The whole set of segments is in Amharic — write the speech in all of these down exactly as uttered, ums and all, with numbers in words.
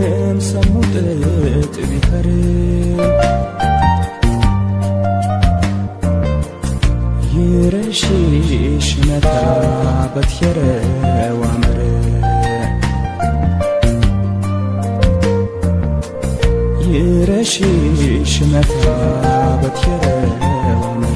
አይደክምም ሰሙት ቢፈር ይረሽሽ መታ በትየረ ዋመረ ይረሽሽ መታ በትየረ ዋመረ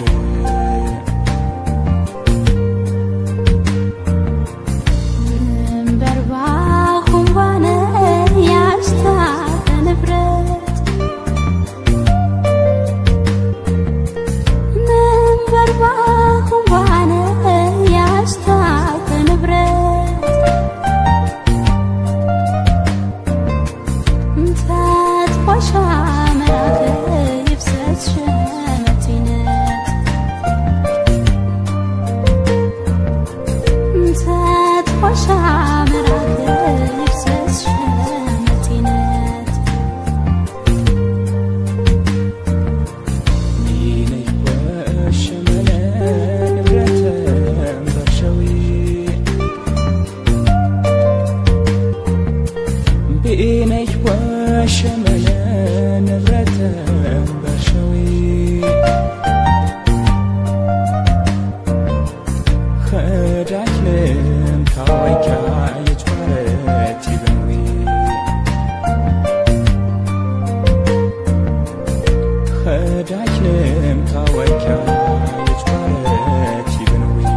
بإنك وشملا نبرة برشوي خدعك لم كاويك يجبرتي بنوي خدعك لم كاويك يجبرتي بنوي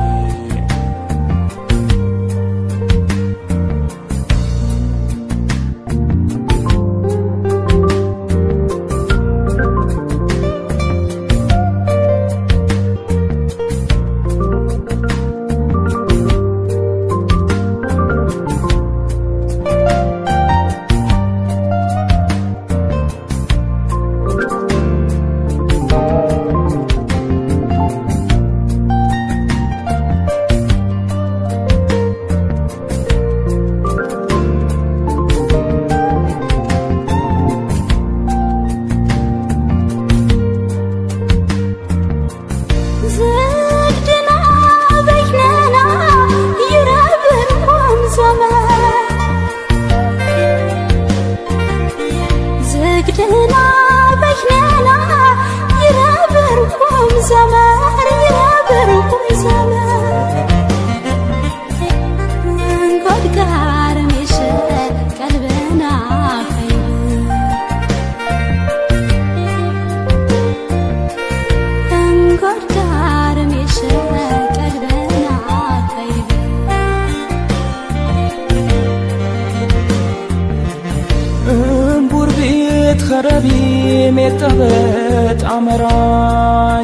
خرابي متبت عمراي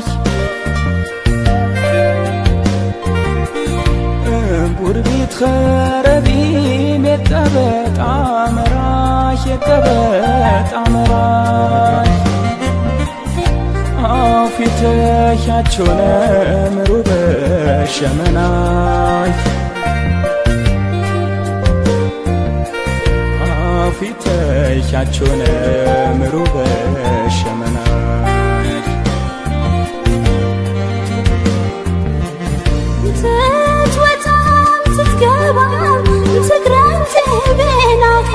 بوربيت خرابي متبت عمراي يتبت عمراي عافيتك ياتشونا مروبة شمناي عافيتك ياتشونا مروبة شمناي تتوتم تتقبل تقرنت بينك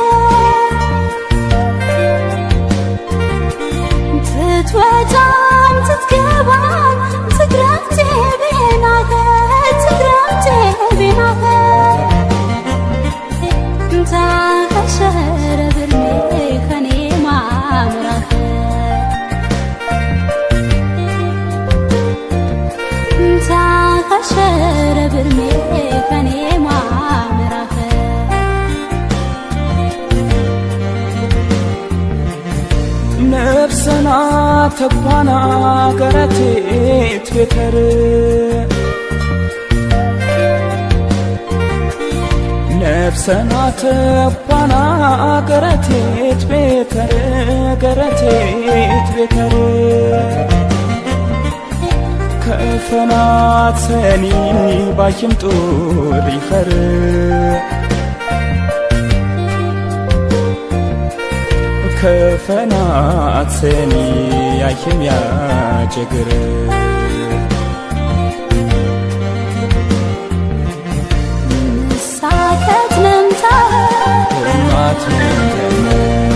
تتوتم تتقبل تقرنت بينك تقرنت بينك انت خشر برمي خني معمرك انت خشر برمي خني معمرك نفسنا تبانا قرتي تبتر نفسنا تبانا قرتي تبتر قرتي تبتر كفنات سني بايم طور يخر كفنات سني يايم يا جگر ساكت نمتا مات من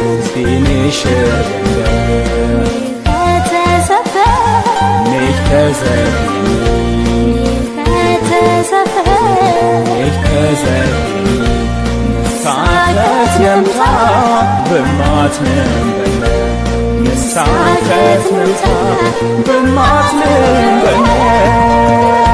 Finisher Nicht versehen Nicht versehen Sa'ket nemta b'mat nembene Sa'ket nemta b'mat nembene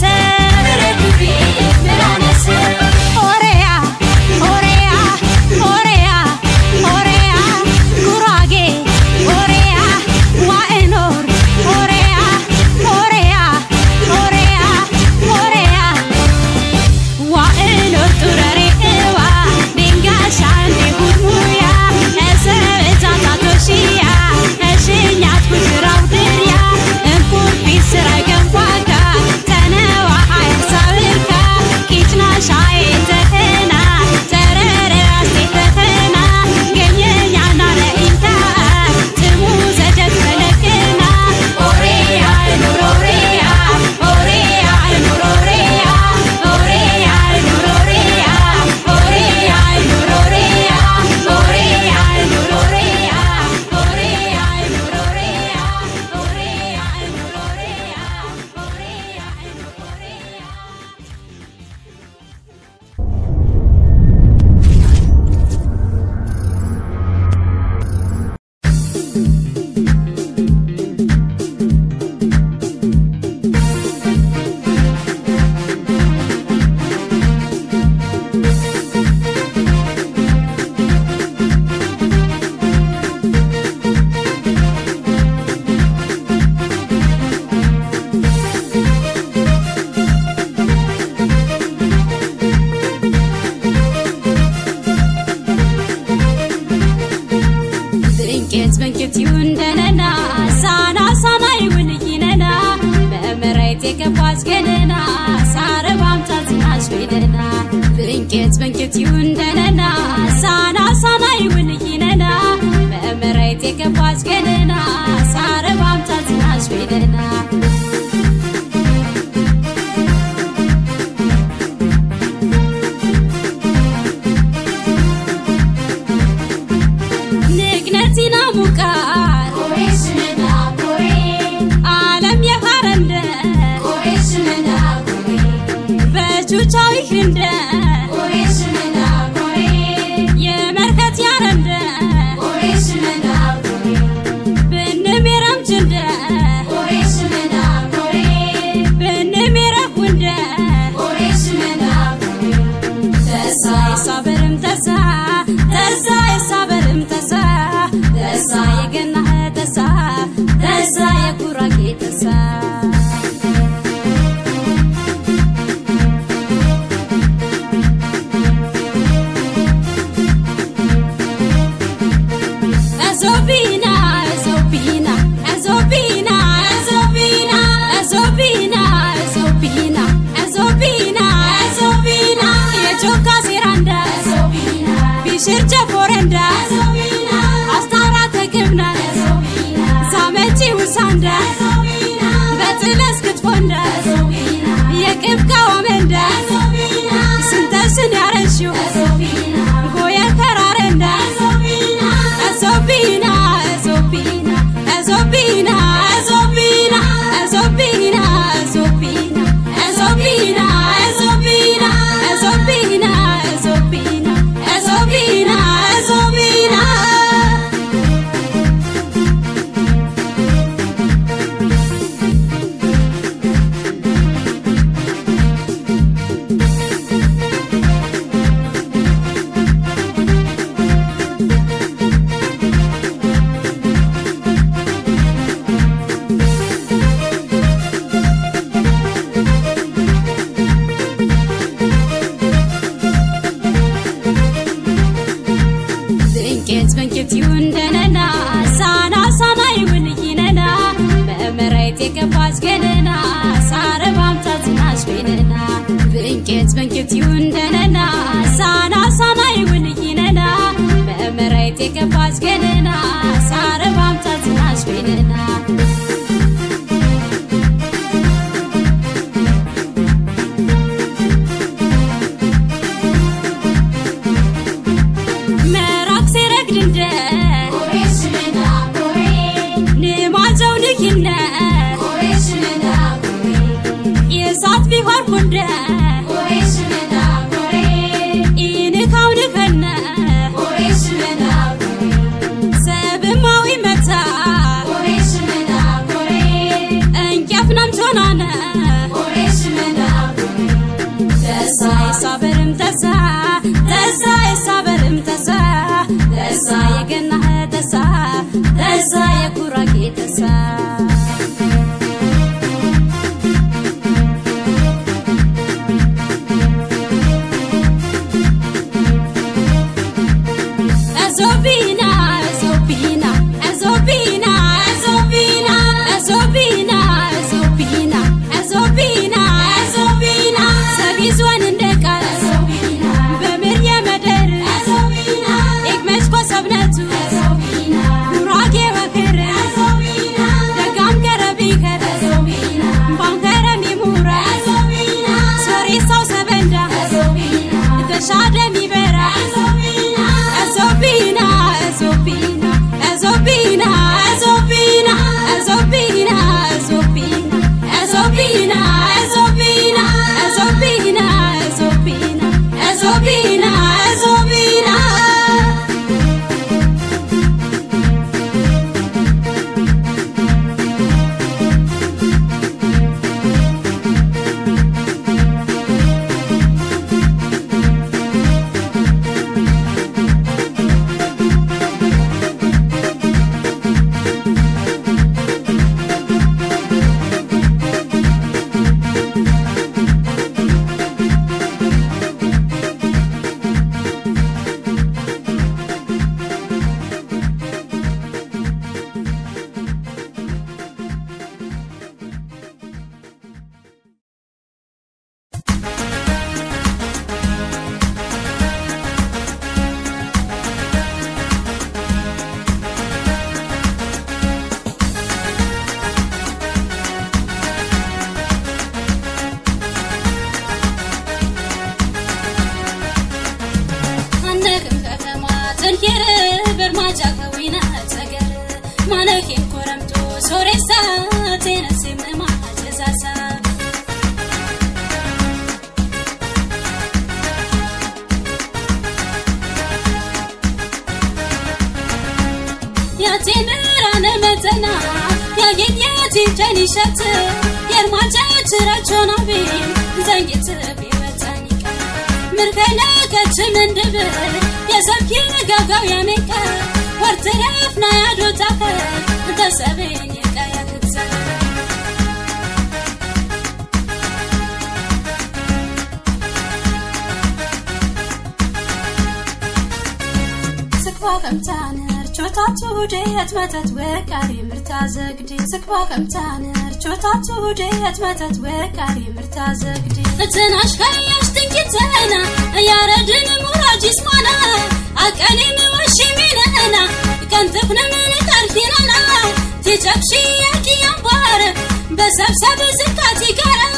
Orea, orea, ይሁንደነና ሳና ሳና ይውልይነና በመራይት የከባስ ገነና ሳረባም ታዝናሽ ቤደና ንግነቲና ሙቃር ኮሬሽንና ኮሬ ዓለም የፋረንደ ኮሬሽንና ኮሬ በቹቻዊ ህንደ ኮሬሽንና ኮሬ የመርከት ያረንደ ኮሬሽንና ኮሬ ብንሜረም ጅንደ ኮሬሽንና ኮሬ ብንሜረፍ ወንደ ኮሬሽንና ኮሬ ተሳ ሳበርም ተሳ ተሳ ሳበርም ተሳ ተሳ የገና ተሳ ተሳ የኩራጌ ተሳ አዞቢና አዞቢና አዞቢና አዞቢና አዞቢና አዞቢና አዞቢና አዞቢና የጆካ ሴራንዳ ሶቢና ቢሽርጀ ፎረንዳ ሶቢና አስታራ ተግብና ሶቢና ሳመጪ ውሳንዳ ሶቢና በጥለስ ክትፎንዳ ሶቢና የቅብቃ ወመንዳ ሶቢና ስንተስን ያረሽው ሶቢና ጎየ ከራረንዳ ሶቢና አዞቢና አዞቢና አዞቢና አዞቢና አዞቢና አዞቢና አዞቢና አዞቢና አዞቢና አዞቢና አዞቢና አዞቢና ድንቄት በንቄት ይሁንደነና ሳና ሳና ይውልይነና በመራይት የከባስ ገነና ሳረባም ታዝናሽ ቤደና ድንቄት በንቄት ይሁንደነና ሳና ሳና ይውልይነና በመራይት የከባስ ገነና ሳረባም ታዝናሽ ቤደና መራክ ሲረግድንደ ኮሬሽንና ኮሬ ንማዘው ንኪነ ኮሬሽንና ኮሬ የሳት ቢሆን ኩንደ ኮሬሽንና ኮሬ ኢንካው ንከነ ኮሬሽንና ኮሬ ሰብማዊ መታ ኮሬሽንና ኮሬ እንቄፍናም ቾናነ ኮሬሽንና ኮሬ ተሳ ሳበርም ተሳ ተሳ ሳበርም ተሳ ተሳ የገና ተሳ ተሳ የኩራጌ ተሳ አዞቢና አዞቢና አዞቢና አዞቢና አዞቢና አዞቢና አዞቢና አዞቢና ሰቢዝወን እንደቃል ሶቢና በምር የመደር ሶቢና ኤግመች ኮሰብነቱ ሶቢና ጉራጌ ወክር ሶቢና ደጋም ገረቢ ከረ ሶቢና ባንከረሚ ሙራ ሶቢና ሶሪሳው ሰበንዳ ሶቢና ተሻደሚ በራ ሶቢና አዞቢና تنكير برماجا كوينا تغر مالكين كرمتو سوريسا تنسيم ما جزاسا يا تمران متنا يا جنياتي جنيشت يرماجا تراجونا بين زنجت بيوتانيكا مركنا كتمن دبر يا سبكين غاغا يا ميكا ورترفنا يا دوتاك تسبين يا يا كتسا سكوا كمتانر چوتاتو ديت متت وكاري مرتازقدي سكوا كمتانر چوتاتو ديت متت وكاري مرتازقدي تناش خياش تنكتنا يا ردن مراجي اسمنا اكاني موشي مننا كنت ابن من كاركينا تجاكشي ياكي ينبار بسبسب زكاتي كارا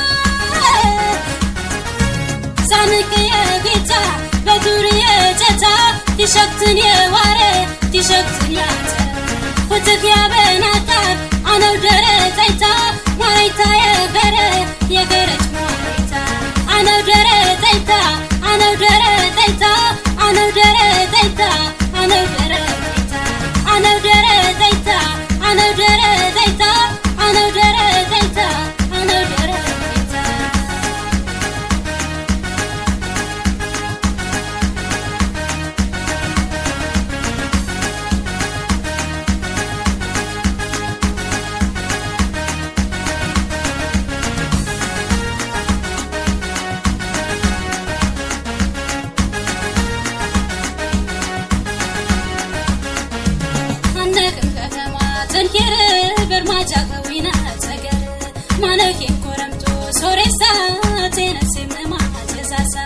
سانك يا غيتا بدوري يا جتا تشكتني واري تشكتني عتا فتك يا بناتا انا ودرت ايتا ماريتا يا غري يا غرج ماريتا انا ودرت ايتا انا ودرت ايتا انا ودرت ايتا انا ودرت ايتا انا ودرت ايتا انا ودرت ايتا انا ودرت ايتا انا ودرت ايتا تنكير برماجا كوينا تغر مالكين كرمتو سوريسا تنسيم ما جزاسا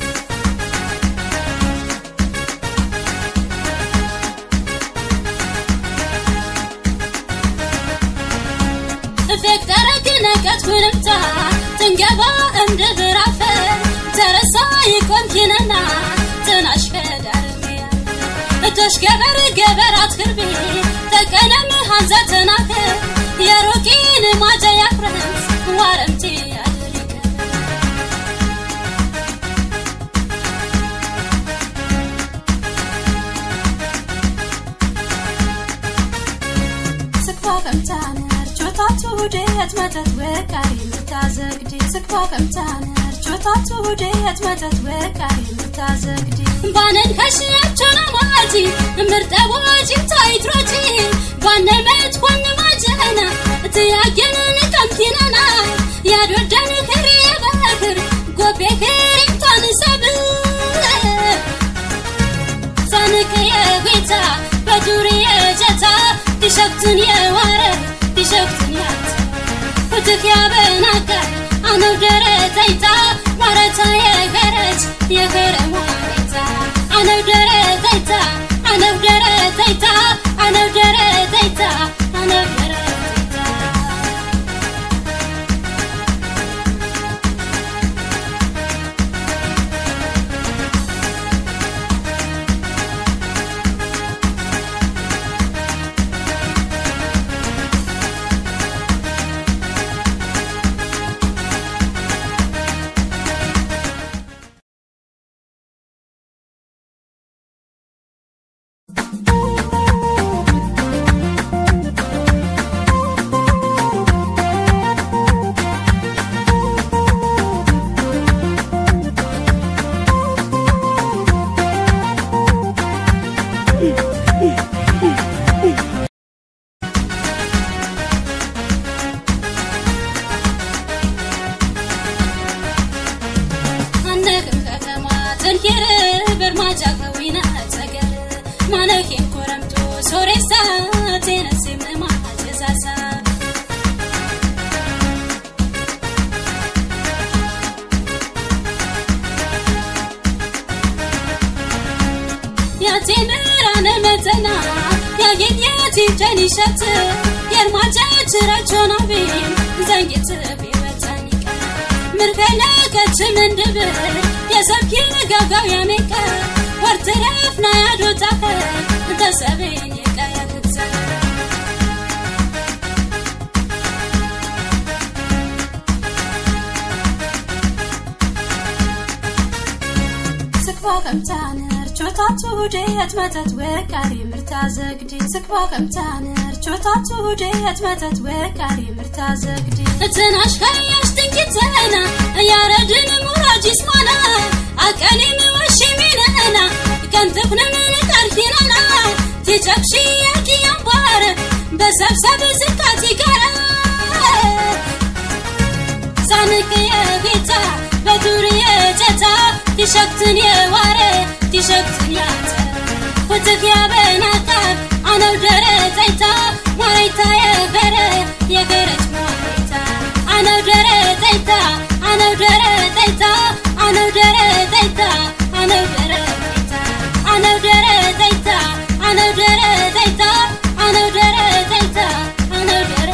فكرك نكت كرمتا تنقبا امد برافة ترسا يكون كننا تناشك دارميا تشكبر قبرات خربي تكلم هنزتناك يا روكين ما جاي فرنس وارمتي يا دريك سكوا كمتانر چوتاتو ديت متت وكاري مرتازقدي سكوا كمتانر چوتاتو ديت متت وكاري مرتازقدي بانن خشيتنا ماجي مرتواجي تايتروجي بانمت كون ماجنا تياجن كمكيننا يا دودن خري بكر غوبي خري تنسب سانك يا غيتا بدوري جتا تشكتني واره تشكتني عتا فتك يا بناك انا ودرت ايتا مرتا يا غرج يا غرم واريتا انا ودرت ايتا انا ودرت ايتا انا ودرت ايتا انا ودرت ايتا تنكير برماجا كوينا تغر مالكين كرمتو سوريسا تنسيم ما جزاسا يا تمران متنا يا جنياتي جنيشت يرماجا تراجونا بين زنجت بيوتانيكا مركنا كتمن دبر يا سبكين غاغا يا ميكا ورترفنا يا دوتاك ከምታነር ቾታቱ ዴት መተት ወቃሪ ምርታ ዘግዲ ስክባ ከምታነር ቾታቱ ዴት መተት ወቃሪ ምርታ ዘግዲ እትናሽ ከያሽ ትንኪተና ያረድን ሙራጂስ ማና አቀኒ ምወሽ ሚነና ከንተፍነ ምን ቀርፊናና ትጨክሺ ያቂያም ባረ በሰብሰብ ዝካቲ ጋራ ሳንክ የጌታ በዱርዬ ጀታ تشكتن يا واره تشكتن يا تا وتك يا بناتك انا ودريتا وريتا يا غره يا غرج وريتا انا ودريتا انا ودريتا انا ودريتا انا ودريتا انا ودريتا انا ودريتا انا ودريتا انا ودريتا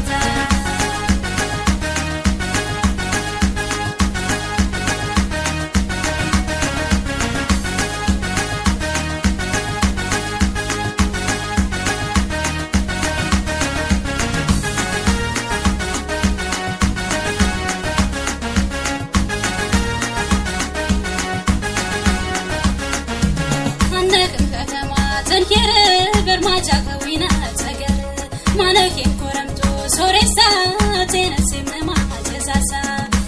تنكر برماجا قوينا تغر مالكين كرمتو سوريسا تنسيم ما جزاسا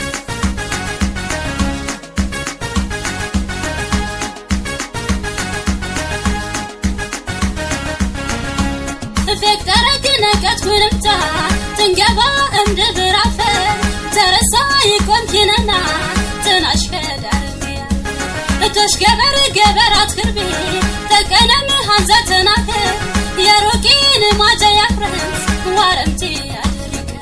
فكرتنا كتكرمتا تنقبا امد برافة ترسا يكون كننا تناشفة دارميا تشكبر قبرات خربي تكنا مهانزتنا يا روكين ما جاي فرنس وارمتي ادريك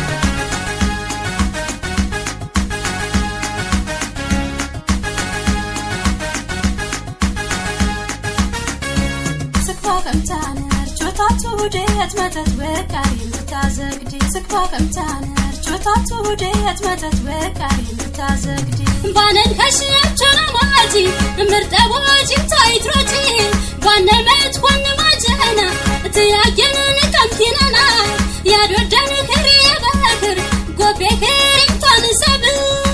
سكوا كمتانر ቾታቱ ዴት መተት ወቃሪ ምርታ ዘግዲ ስክዋ ከምታነር ቾታቱ ዴት መተት ወቃሪ ምርታ ዘግዲ ባነን ከሽቸና ማጂ ምርጠቦጂ ታይትሮጂ ባነመት ወን ማጀና ትያገነን ከምቲናና ያዶደን ከሪያ በክር ጎቤከሪ ታንሰብ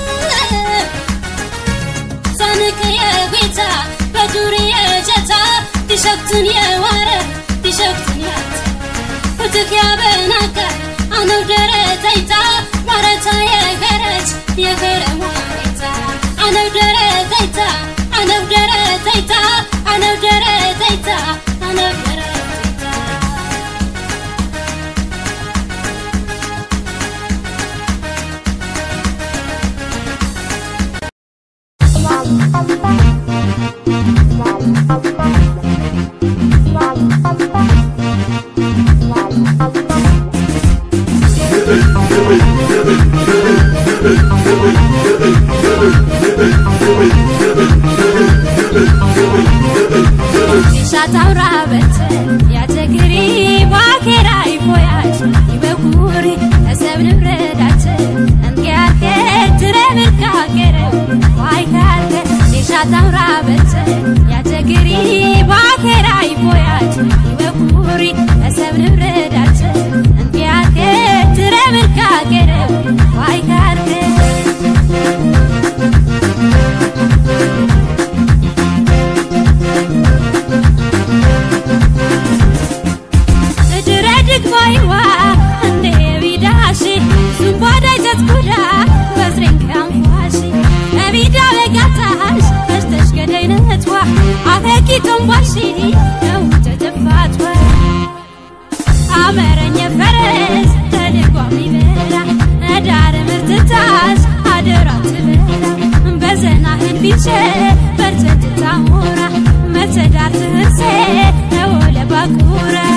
ሳንክ የጌታ በዱርዬ ጀታ تشكتن يا واره تشكتن يا وتك يا بناكر انا ودريتا ورتا يا غرج يا غير وارتا انا ودريتا انا ودريتا انا ودريتا انا ودريتا شاتاو رابت يا تجري باكراي فوياش يبكوري حسب نبردات انقاك تربل كاكرو واي كاك شاتاو رابت يا تجري باكراي فوياش يبكوري حسب نبردات انقاك تربل كاكرو واي كاك بايوا عندي بيداشي سوبادا جتكودا بزرين كامفاشي أبيدا بقطعش فشتش كدينتوا عفاكي تنباشي لو تتفاتوا عمرني فرس تلقومي بلا أدار مرتتاش عدرات بلا بزناهن بيشي برتت تامورا مرتدار تهرسي أولا باكورا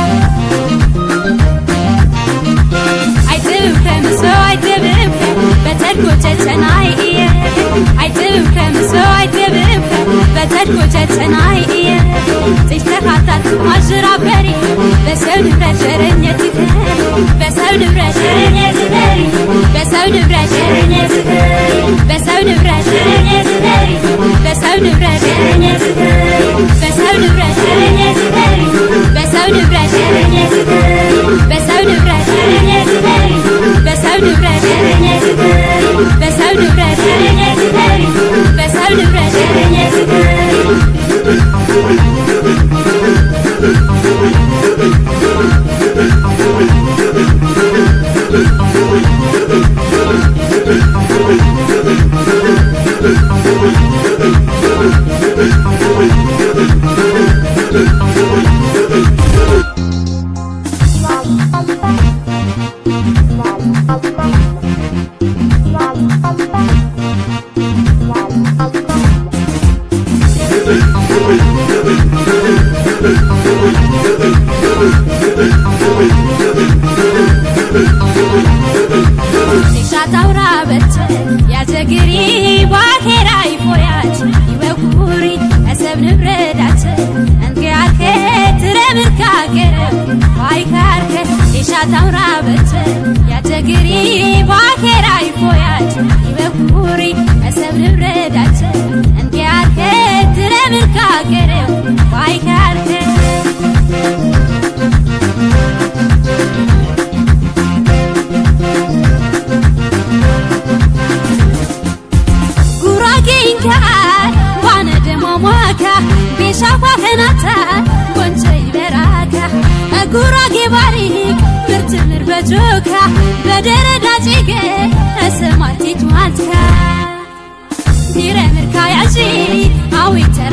So I did it, but I'd go to tonight. I did it, so I did it, but I'd go to tonight. Take the heart that was a very the sound of pressure in your teeth, the sound of pressure in your teeth, the sound of pressure in your teeth, the sound of pressure in your teeth, the sound of pressure in your teeth, the sound of pressure in your teeth, the sound of pressure in your teeth, the sound of pressure in your teeth. بساوي براشة بساوي براشة بساوي براشة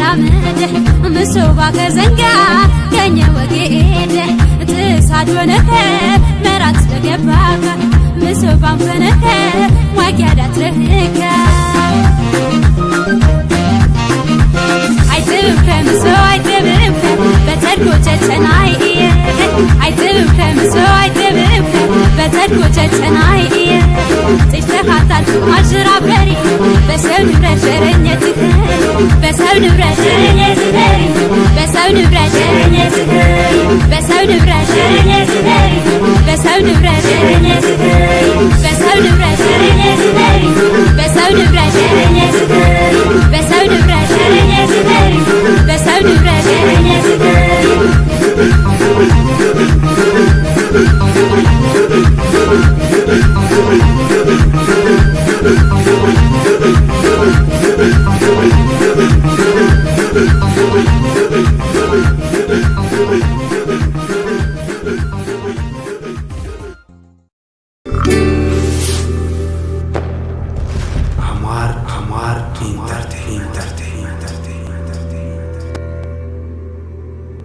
አመድ ምሶባ ከዘንጋ ገኘ ወጌደ ትሳዶነከ መራት በገባካ ምሶባም ፈነከ ዋጊያዳት ረህከ አይትብከ ምሶ አይትብከ በተድጎ ጨጨናይ አይትብከ ምሶ አይትብከ በተድጎ ጨጨናይ ጥፍተኻታል አጅራ በሪ በሰው ንብረት ሸረኘትከ በሰው ንብረት ሸረኘትከ